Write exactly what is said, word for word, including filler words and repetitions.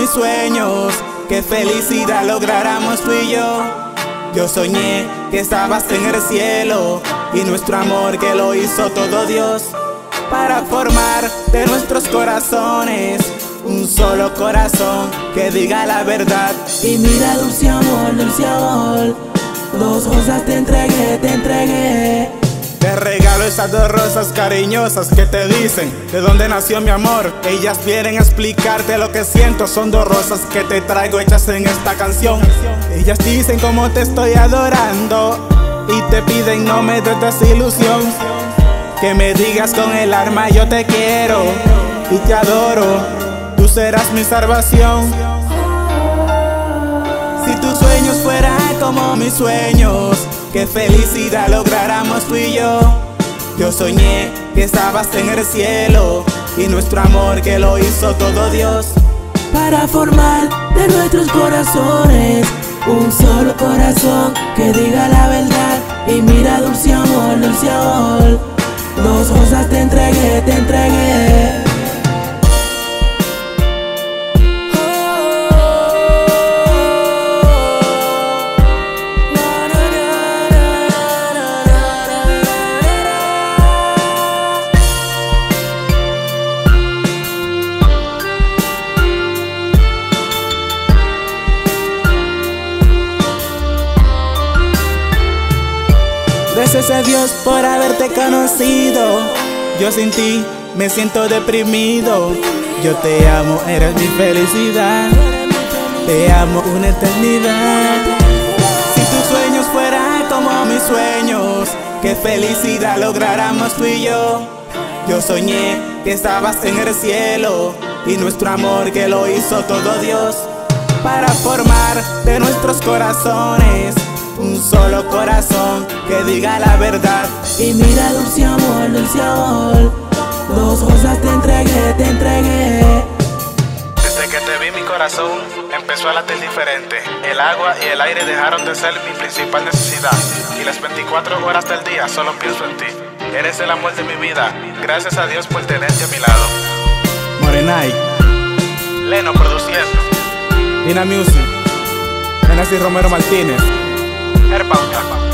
mis sueños, qué felicidad lográramos tú y yo. Yo soñé que estabas en el cielo y nuestro amor que lo hizo todo Dios, para formar de nuestros corazones un solo corazón que diga la verdad. Y mira, dulce amor, dulce amor, dos rosas te entregué, te entregué. Te regalo esas dos rosas cariñosas que te dicen de dónde nació mi amor. Ellas vienen a explicarte lo que siento. Son dos rosas que te traigo hechas en esta canción. Ellas dicen cómo te estoy adorando y te piden no me des desilusión. Que me digas con el alma yo te quiero y te adoro, tú serás mi salvación. Si tus sueños fueran como mis sueños, qué felicidad lográramos tú y yo. Yo soñé que estabas en el cielo y nuestro amor que lo hizo todo Dios, para formar de nuestros corazones un solo corazón que diga la verdad. Y mira, dulce amor, dulce amor, dos rosas te entregué, te entregué. Gracias a Dios por haberte conocido. Yo sin ti me siento deprimido. Yo te amo, eres mi felicidad. Te amo una eternidad. Si tus sueños fueran como mis sueños, qué felicidad lográramos tú y yo. Yo soñé que estabas en el cielo y nuestro amor que lo hizo todo Dios, para formar de nuestros corazones un solo corazón que diga la verdad. Y mira, dulce amor, dulce amor, dos rosas te entregué, te entregué. Desde que te vi mi corazón empezó a latir diferente. El agua y el aire dejaron de ser mi principal necesidad, y las veinticuatro horas del día solo pienso en ti. Eres el amor de mi vida, gracias a Dios por tenerte a mi lado. Morenay, Leno produciendo, Dina Music, Genesis Romero Martínez, Herbauta.